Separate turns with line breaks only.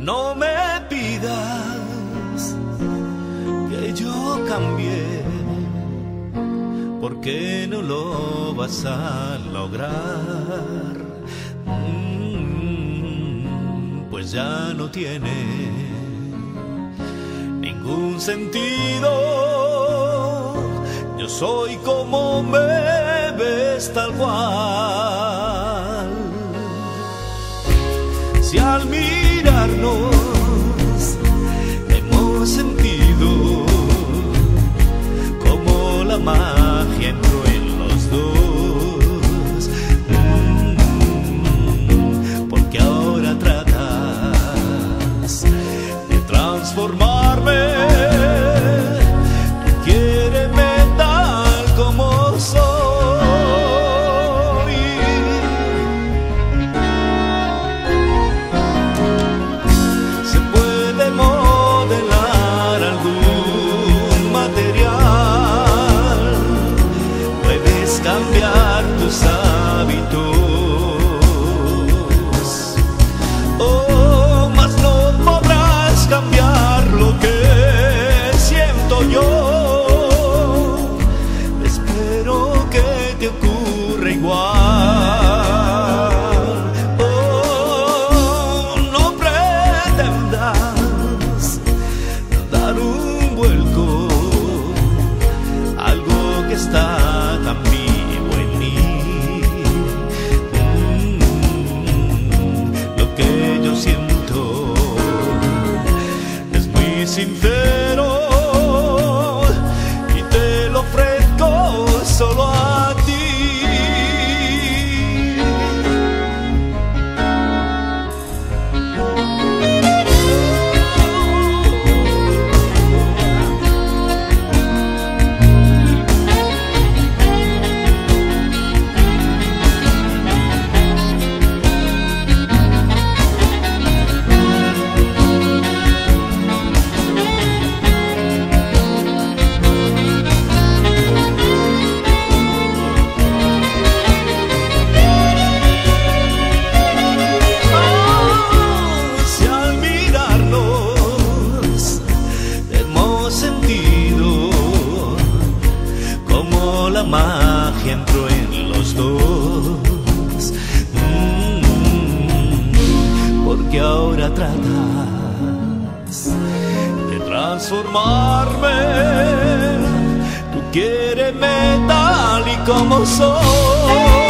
No me pidas que yo cambie, porque no lo vas a lograr. Pues ya no tiene ningún sentido. Yo soy como me ves, tal cual. Si al mirarnos hemos sentido como la magia entró en los dos, porque ahora tratas de transformarme. Quiéreme tal como soy. Se puede modelar algún material, puedes cambiar tus hábitos, mas no podrás cambiar lo que siento yo. Espero que te ocurra igual. No pretendas dar un vuelco, algo que está tan vivo en mí. Lo que yo siento es muy sincero y te lo ofrezco solo a ti. La magia entró en los dos, porque ahora tratas de transformarme. Tú quiéreme tal y como soy.